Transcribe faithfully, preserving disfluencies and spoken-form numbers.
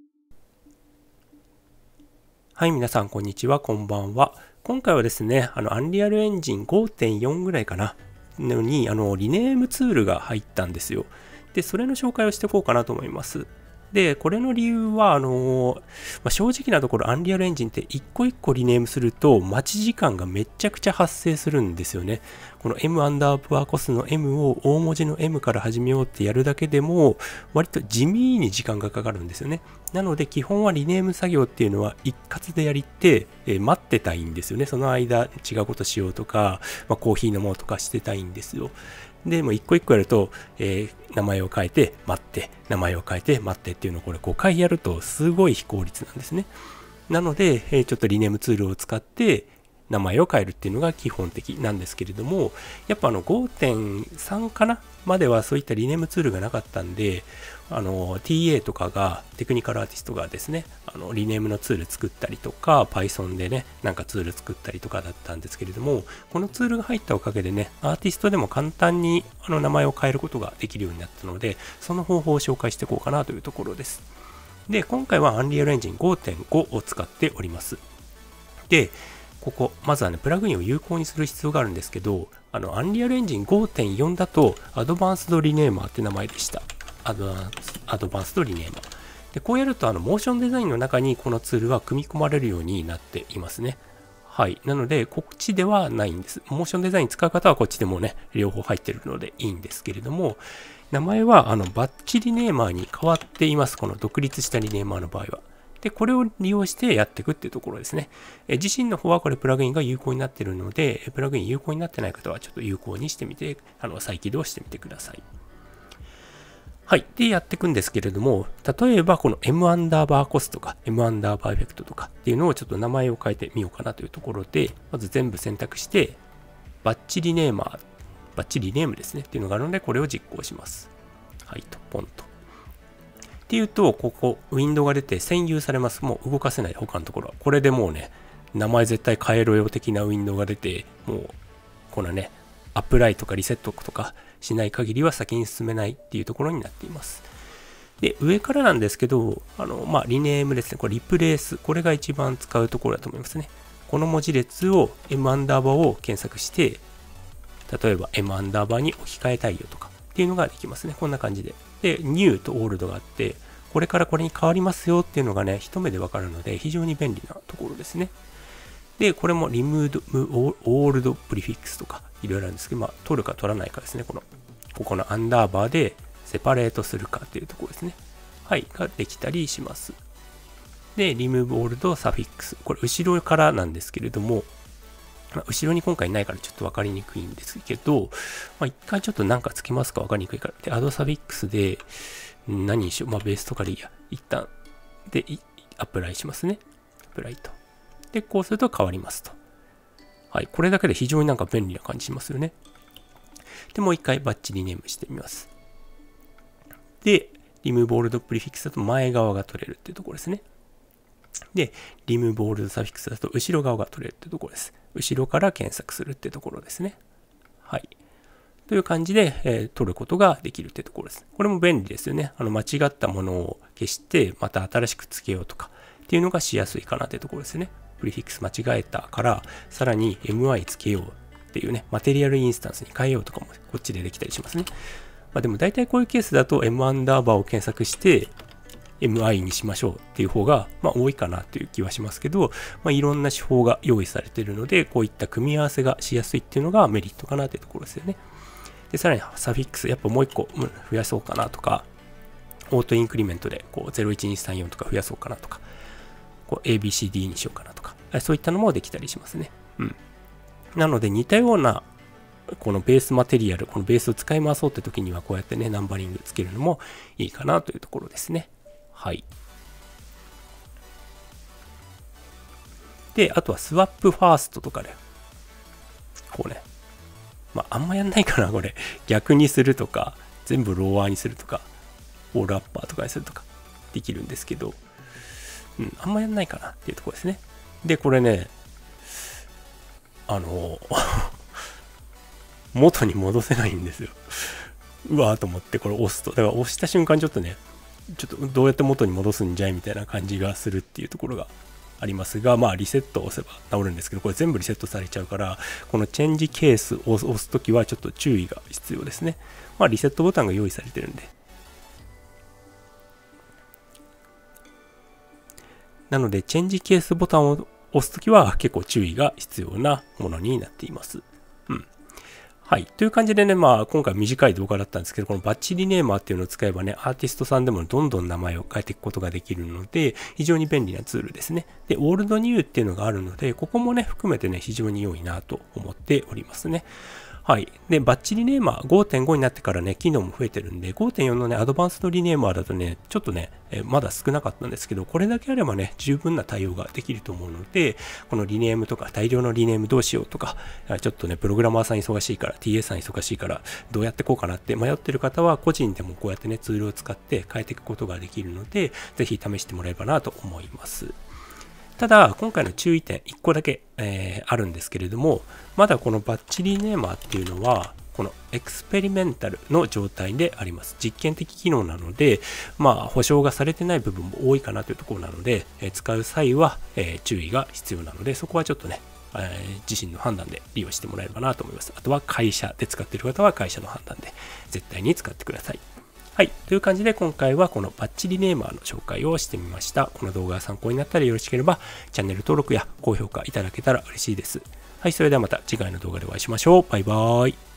はい、皆さん、こんにちは、こんばんは。今回はですね、あの、Unreal Engine ごてんよん ぐらいかな、のに、あの、リネームツールが入ったんですよ。で、それの紹介をしていこうかなと思います。で、これの理由は、あの、まあ、正直なところ、Unreal Engine って一個一個リネームすると、待ち時間がめちゃくちゃ発生するんですよね。この M アンダーバーコスの M を大文字の M から始めようってやるだけでも、割と地味に時間がかかるんですよね。なので基本はリネーム作業っていうのは一括でやりって、えー、待ってたいんですよね。その間違うことしようとか、まあ、コーヒー飲もうとかしてたいんですよ。で、もう一個一個やると、えー、名前を変えて待って、名前を変えて待ってっていうのをこれごかいやるとすごい非効率なんですね。なので、えー、ちょっとリネームツールを使って名前を変えるっていうのが基本的なんですけれども、やっぱあの ごてんさん かなまではそういったリネームツールがなかったんで、あの ティーエー とかがテクニカルアーティストがですね、あのリネームのツール作ったりとか Python でねなんかツール作ったりとかだったんですけれども、このツールが入ったおかげでね、アーティストでも簡単にあの名前を変えることができるようになったので、その方法を紹介していこうかなというところです。で、今回は Unreal Engine ごてんご を使っております。で、ここまずはねプラグインを有効にする必要があるんですけど、あの Unreal Engine ごてんよん だと Advanced Renamer って名前でした。アドバンスドリネーマー。で、こうやると、あの、モーションデザインの中にこのツールは組み込まれるようになっていますね。はい。なので、こっちではないんです。モーションデザイン使う方はこっちでもね、両方入ってるのでいいんですけれども、名前は、あの、バッチリネーマーに変わっています。この独立したリネーマーの場合は。で、これを利用してやっていくっていうところですね。え自身の方はこれプラグインが有効になっているので、プラグイン有効になってない方はちょっと有効にしてみて、あの、再起動してみてください。はい。で、やっていくんですけれども、例えばこの M アンダーバーコスとか M アンダーバーエフェクトとかっていうのをちょっと名前を変えてみようかなというところで、まず全部選択して、バッチリネーマー、バッチリネームですねっていうのがあるので、これを実行します。はいと、ポンと。っていうと、ここ、ウィンドウが出て占有されます。もう動かせない、他のところは。これでもうね、名前絶対変えろよ的なウィンドウが出て、もう、このね、アップライとかリセットとかしない限りは先に進めないっていうところになっています。で、上からなんですけど、あの、まあ、リネームですね。これリプレイス。これが一番使うところだと思いますね。この文字列を M アンダーバーを検索して、例えば M アンダーバーに置き換えたいよとかっていうのができますね。こんな感じで。で、New と Old があって、これからこれに変わりますよっていうのがね、一目でわかるので、非常に便利なところですね。で、これも Remove Old Prefix とかいろいろあるんですけど、まあ、取るか取らないかですね。この、ここのアンダーバーでセパレートするかっていうところですね。はい、ができたりします。で、Remove Old Suffix。これ、後ろからなんですけれども、まあ、後ろに今回ないからちょっと分かりにくいんですけど、まあ、一回ちょっと何かつけますか分かりにくいから。で、Add Suffix で何にしよう。まあ、ベースとかでいいや。一旦、で、アプライしますね。アプライと。で、こうすると変わりますと。はい。これだけで非常になんか便利な感じしますよね。で、もう一回バッチリネームしてみます。で、Remove Old Prefix だと前側が取れるっていうところですね。で、Remove Old Suffix だと後ろ側が取れるっていうところです。後ろから検索するっていうところですね。はい。という感じで、えー、取ることができるっていうところです。これも便利ですよね。あの間違ったものを消して、また新しく付けようとかっていうのがしやすいかなっていうところですね。プリフィックス間違えたから、さらに エムアイ つけようっていうね、マテリアルインスタンスに変えようとかもこっちでできたりしますね。まあ、でも大体こういうケースだと M アンダーバーを検索して エムアイ にしましょうっていう方がまあ多いかなという気はしますけど、まあ、いろんな手法が用意されているので、こういった組み合わせがしやすいっていうのがメリットかなというところですよね。で、さらにサフィックス、やっぱもう一個増やそうかなとか、オートインクリメントでこうゼロいちにさんよんとか増やそうかなとか、こう エービーシーディー にしようかなとか、そういったのもできたりしますね。うん。なので似たようなこのベースマテリアル、このベースを使い回そうって時にはこうやってね、ナンバリングつけるのもいいかなというところですね。はい。で、あとはスワップファーストとかで、こうね、まああんまやんないかな、これ。逆にするとか、全部ローワーにするとか、オールアッパーとかにするとかできるんですけど、うん、あんまやんないかなっていうところですね。で、これね、あの、元に戻せないんですよ。うわーと思ってこれ押すと、だから押した瞬間ちょっとね、 ちょっとどうやって元に戻すんじゃいみたいな感じがするっていうところがありますが、まあリセットを押せば治るんですけど、これ全部リセットされちゃうから、このチェンジケースを押すときはちょっと注意が必要ですね。まあリセットボタンが用意されてるんで。なので、チェンジケースボタンを押すときは結構注意が必要なものになっています。うん。はい。という感じでね、まあ、今回短い動画だったんですけど、このバッチリネーマーっていうのを使えばね、アーティストさんでもどんどん名前を変えていくことができるので、非常に便利なツールですね。で、オールドニューっていうのがあるので、ここもね、含めてね、非常に良いなと思っておりますね。はい。で、バッチリネーマー ごてんご になってからね、機能も増えてるんで、ごてんよん のね、アドバンスドリネーマーだとね、ちょっとね、えまだ少なかったんですけど、これだけあればね、十分な対応ができると思うので、このリネームとか、大量のリネームどうしようとか、ちょっとね、プログラマーさん忙しいから、ティーエー さん忙しいから、どうやってこうかなって迷ってる方は、個人でもこうやってね、ツールを使って変えていくことができるので、ぜひ試してもらえればなと思います。ただ、今回の注意点いっこだけ、えー、あるんですけれども、まだこのバッチリネーマーっていうのは、このエクスペリメンタルの状態であります。実験的機能なので、まあ、保証がされてない部分も多いかなというところなので、えー、使う際は、えー、注意が必要なので、そこはちょっとね、えー、自身の判断で利用してもらえればなと思います。あとは会社で使っている方は会社の判断で絶対に使ってください。はい。という感じで今回はこのバッチリネーマーの紹介をしてみました。この動画が参考になったらよろしければチャンネル登録や高評価いただけたら嬉しいです。はい。それではまた次回の動画でお会いしましょう。バイバーイ。